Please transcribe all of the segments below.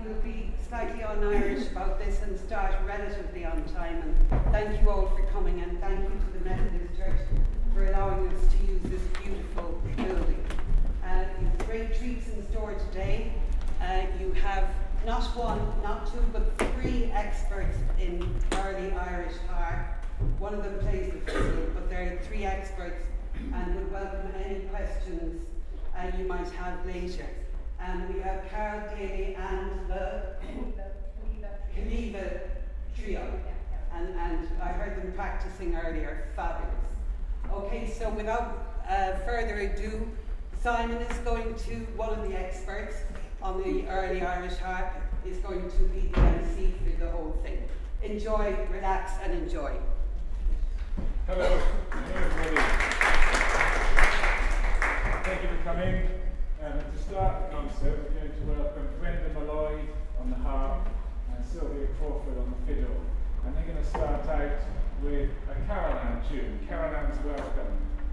we'll be slightly un-Irish about this and start relatively on time. And thank you all for coming, and thank you to the Methodist Church for allowing us to use this beautiful building. You have great treats in store today. You have not one, not two, but three experts in early Irish harp. One of them plays the fiddle, but there are three experts, and would welcome any questions you might have later. We have Carol Davies and the Kaniva trio, and I heard them practicing earlier. Fabulous. Okay, so without further ado, Simon is going to, one of the experts on the early Irish harp, is going to be the MC for the whole thing. Enjoy, relax, and enjoy. Hello, everybody. Thank you for coming. To start the concert, we're going to welcome Brenda Malloy on the harp and Sylvia Crawford on the fiddle. And they're going to start out with a Caroline tune. Caroline's Welcome.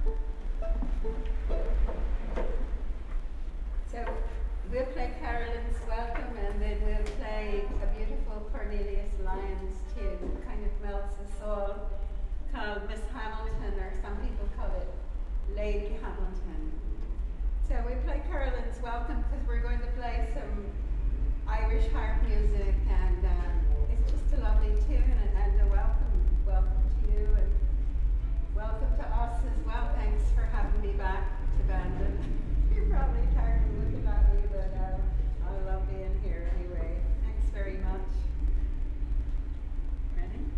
So we'll play Caroline's Welcome, and then we'll play a beautiful Cornelius Lyons tune, kind of melts the soul, called Miss Hamilton, or some people call it Lady Hamilton. So we play Caroline's Welcome because we're going to play some Irish harp music, and it's just a lovely tune, and a welcome to you, and welcome to us as well. Thanks for having me back to Bandon. You're probably tired of looking at me, but I love being here anyway. Thanks very much. Ready?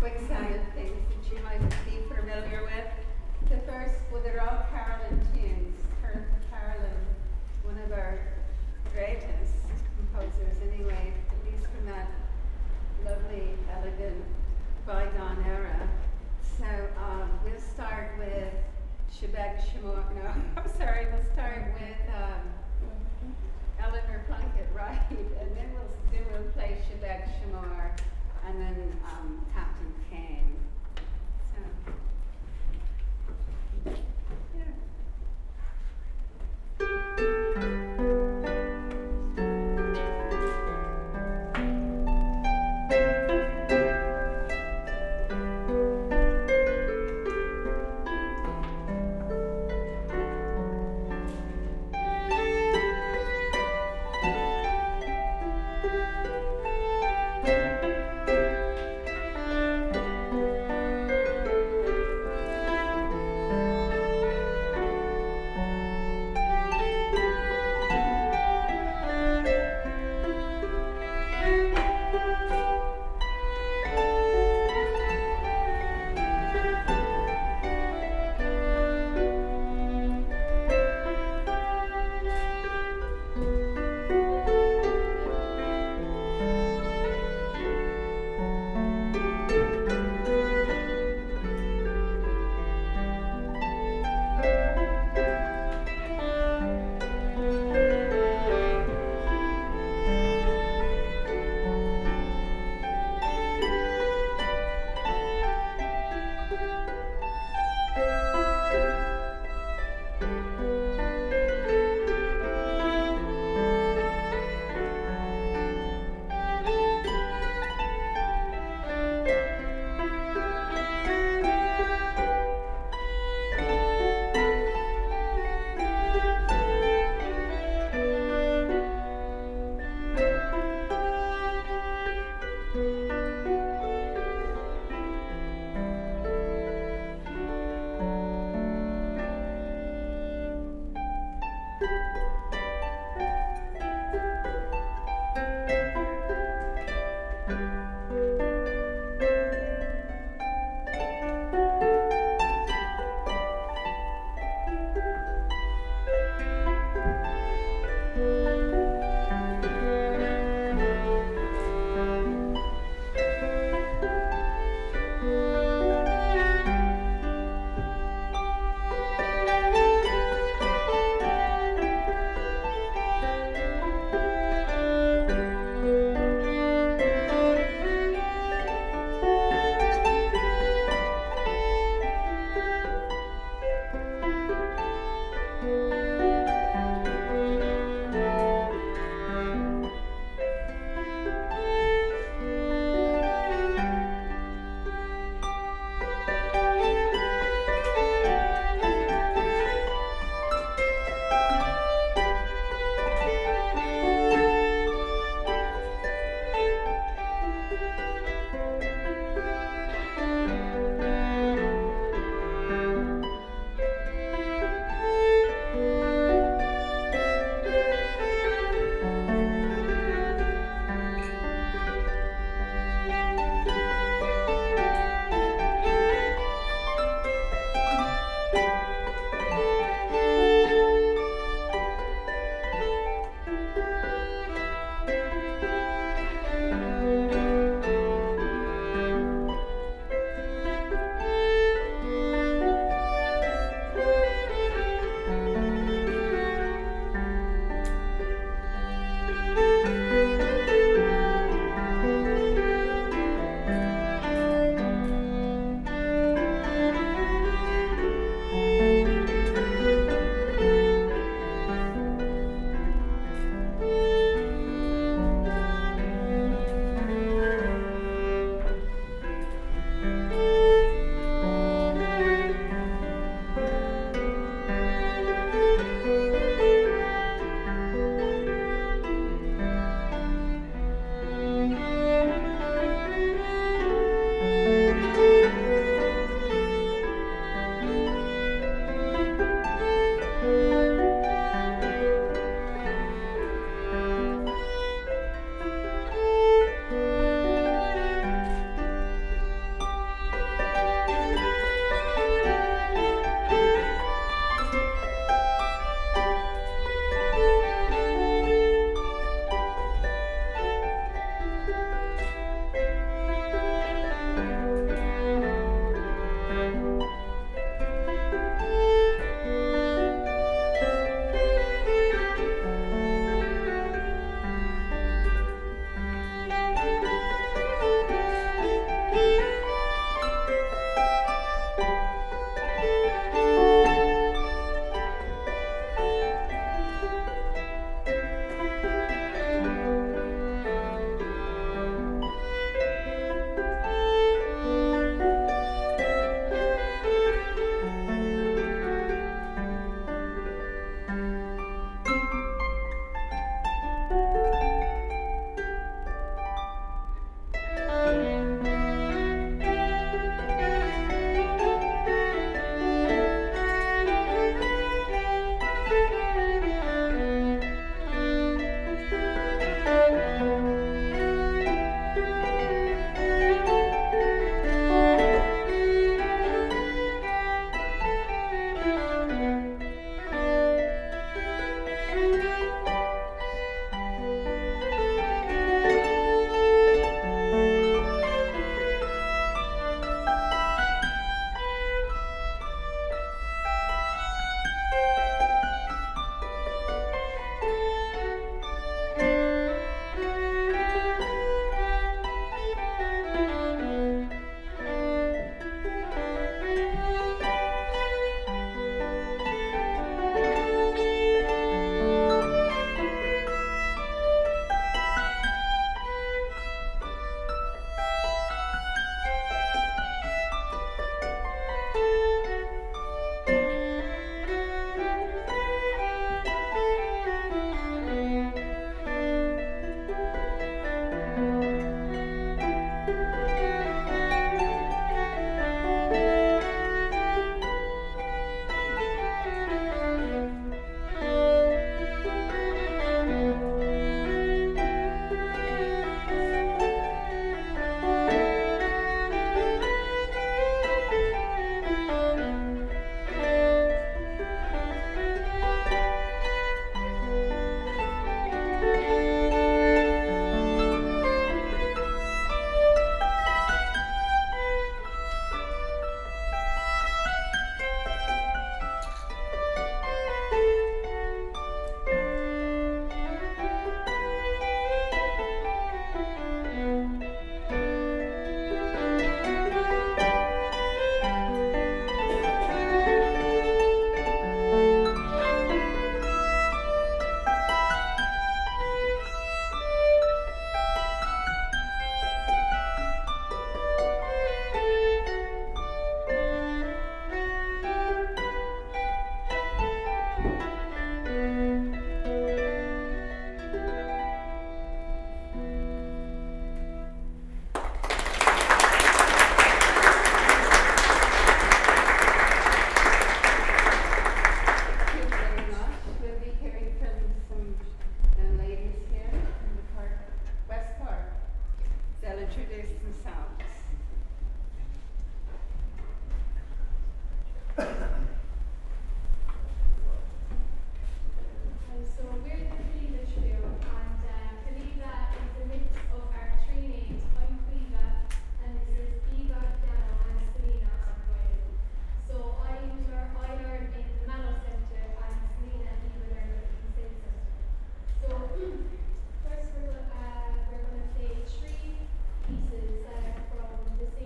quick-sounded things that you might be familiar with. The first, well, they're all Carolyn tunes. Carolyn, one of our greatest composers anyway, at least from that lovely, elegant, bygone era. So we'll start with Shebeg Shamor. No, I'm sorry, we'll start with Eleanor Plunkett Ride, and then we'll play Shebeg Shamor, and then Captain Kane. So, yeah.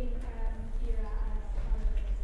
early era as part of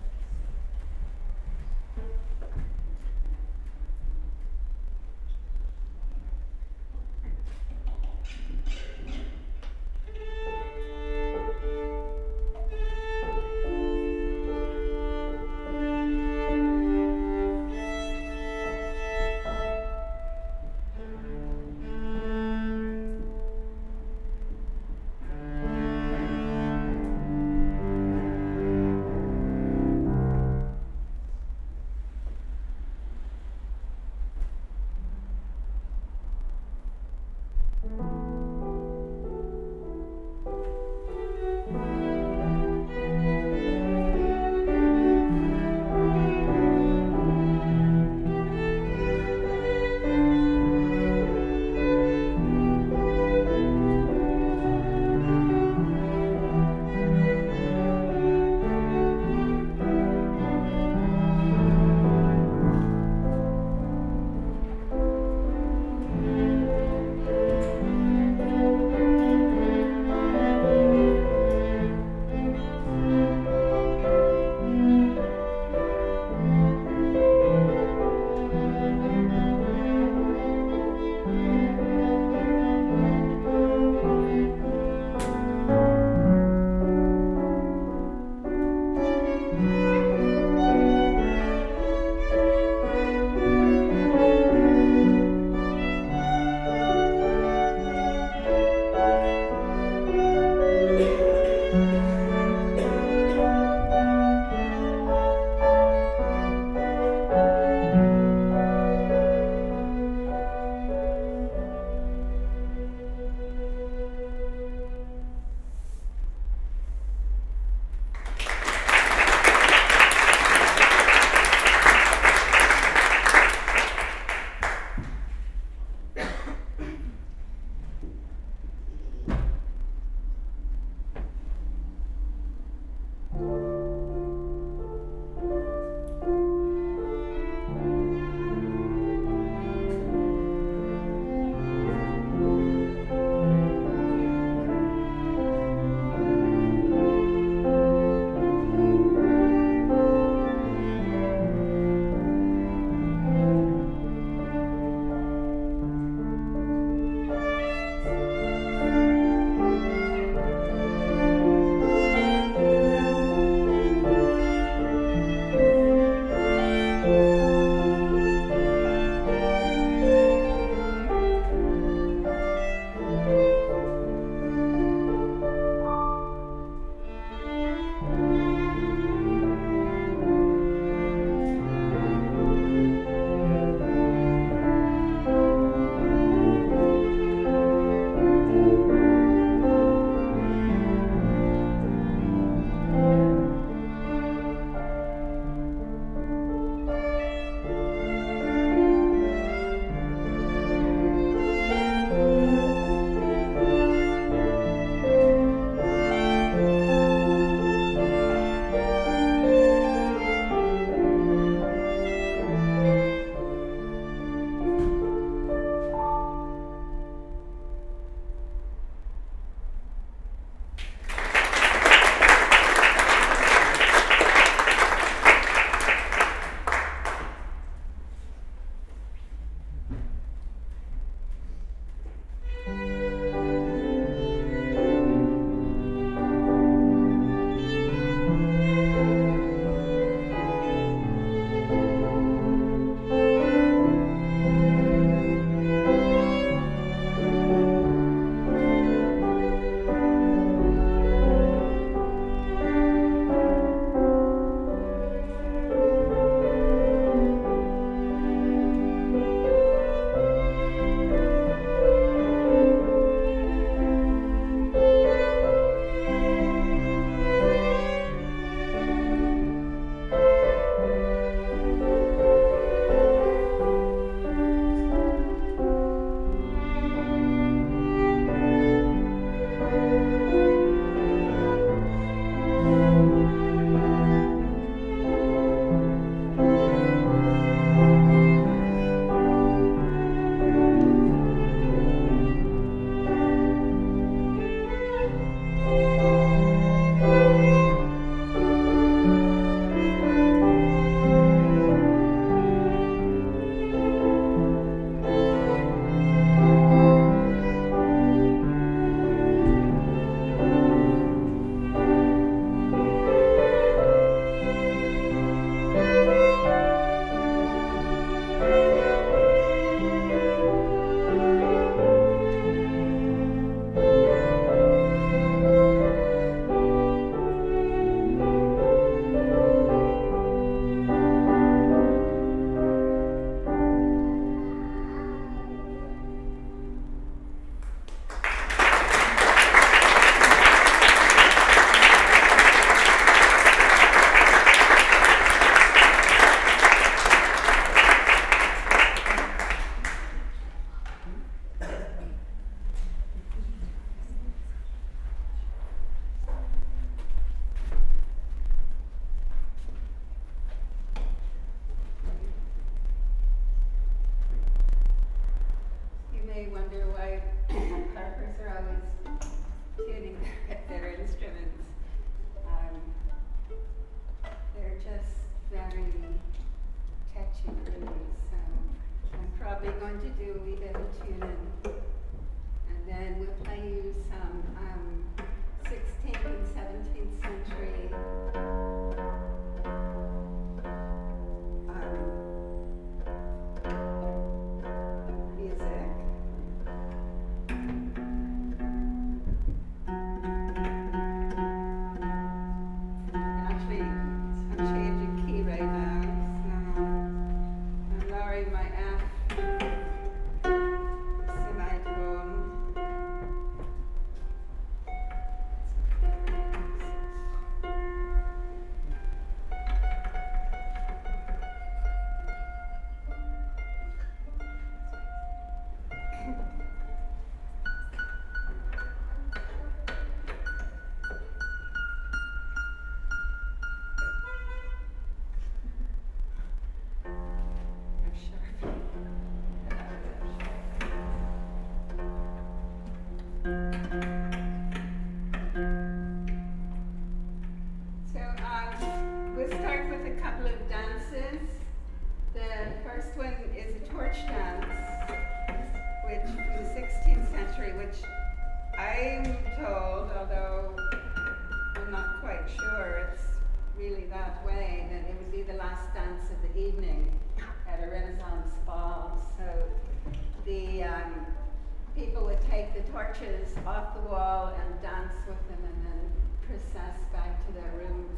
first one is a torch dance, which from the 16th century, which I'm told, although I'm not quite sure it's really that way, that it would be the last dance of the evening at a Renaissance ball. So the people would take the torches off the wall and dance with them and then process back to their rooms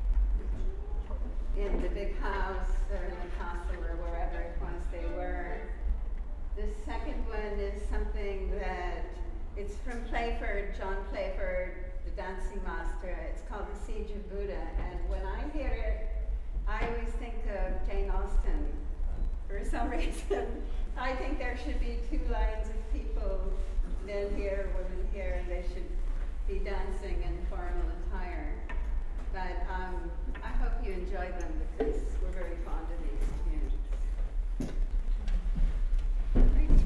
in the big house or in the castle or wherever it was they were. The second one is something that, it's from Playford, John Playford, the dancing master. It's called The Siege of Buda, and when I hear it, I always think of Jane Austen for some reason. I think there should be two lines of people, men here, women here, and they should be dancing in formal attire. But I hope you enjoy them because we're very fond of these tunes. Great.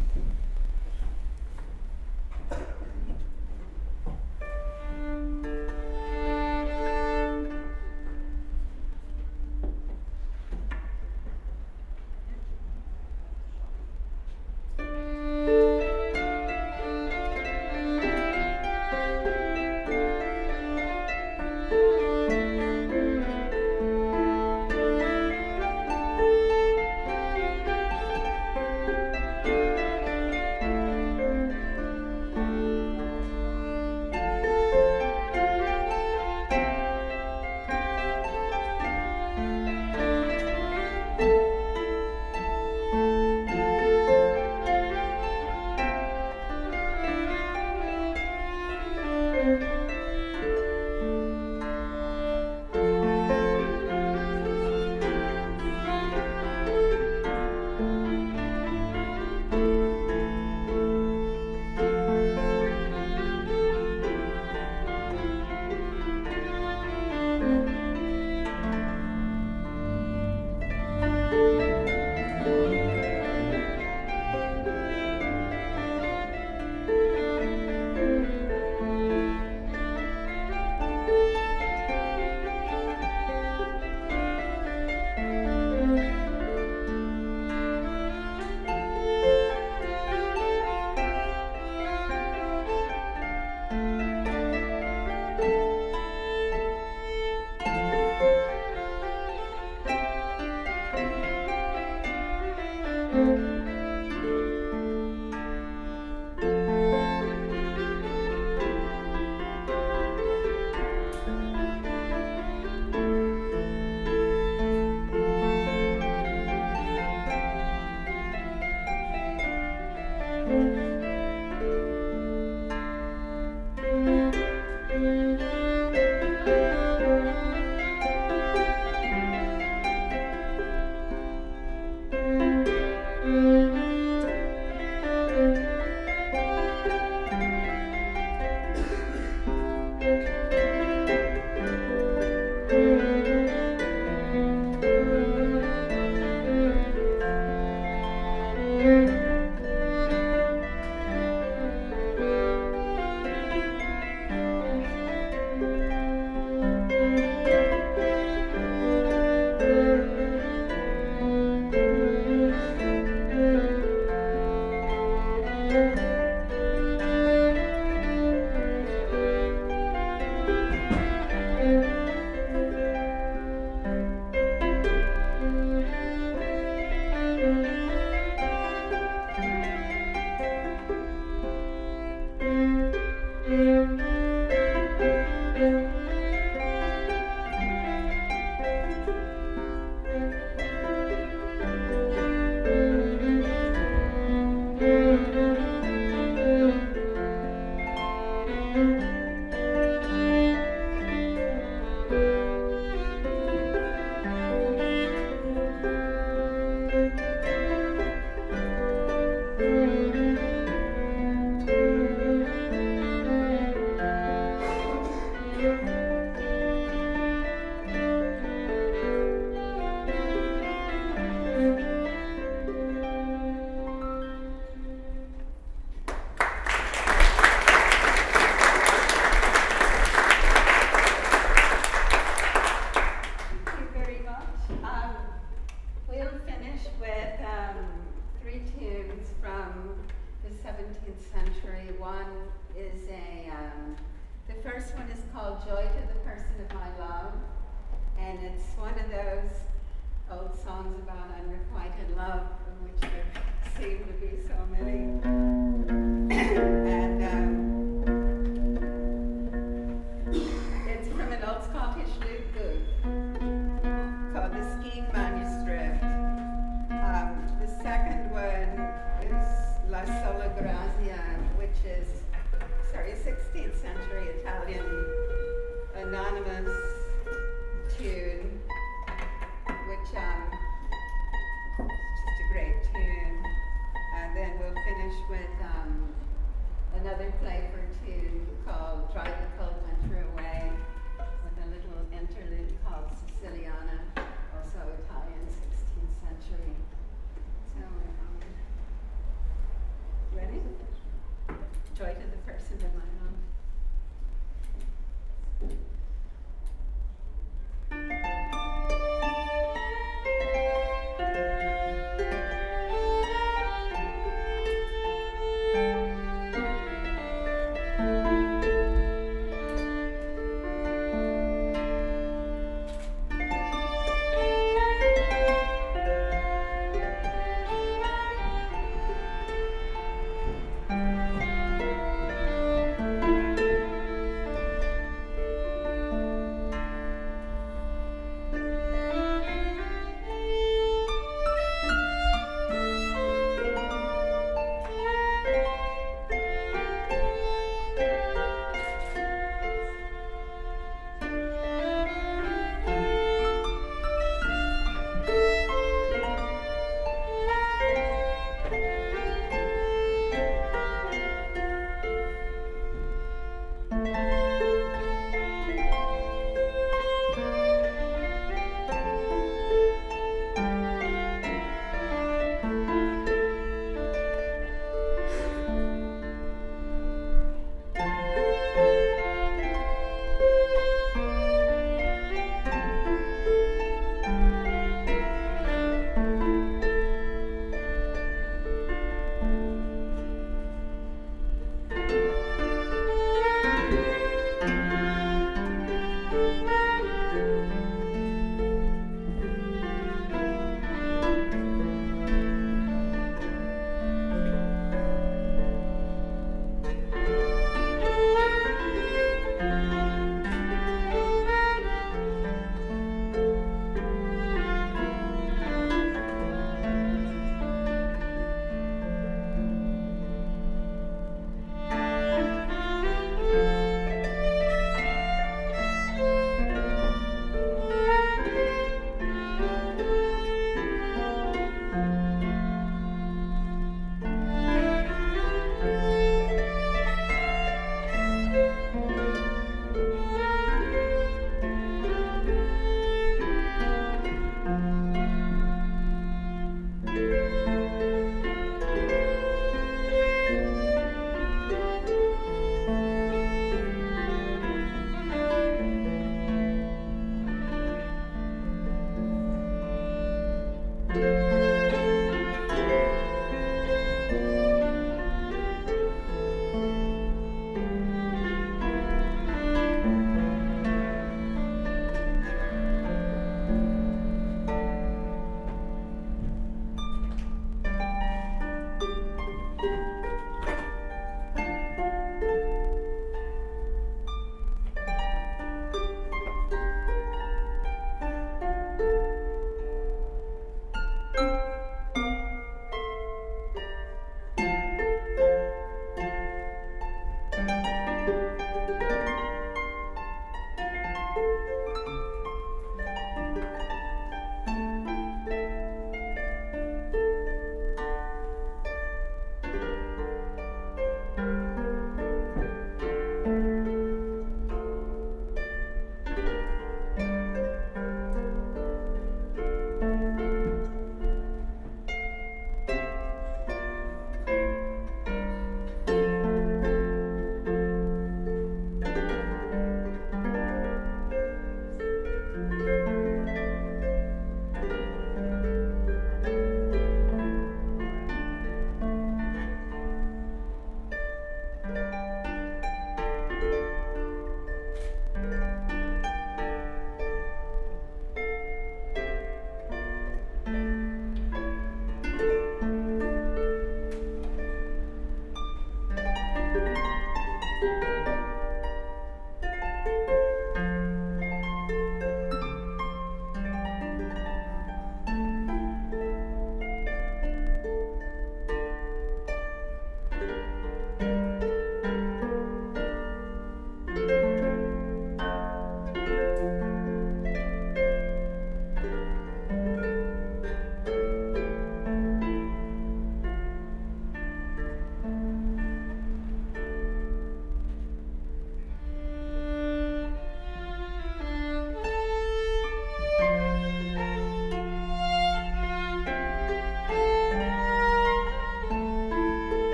and it's one of those old songs about unrequited love, of which there seem to be so many. And it's from an old Scottish lute book called the Skene Manuscript. The second one is La Sola Grazia, which is, 16th century Italian anonymous tune, which is just a great tune. And then we'll finish with another flavor tune called Drive the Cold Winter Away, with a little interlude called Siciliana, also Italian 16th century. So, ready? Joy to the person in my love.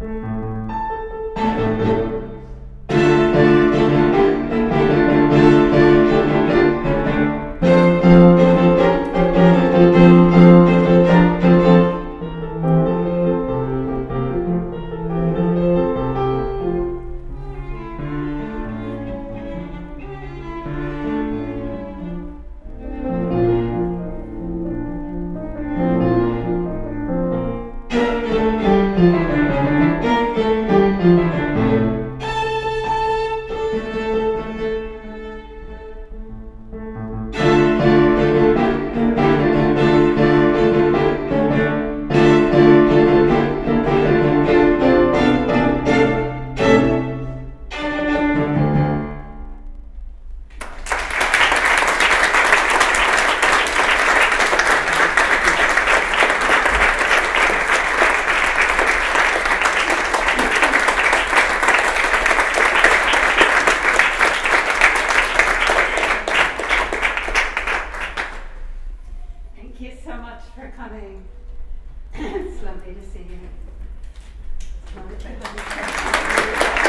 It's lovely to see you.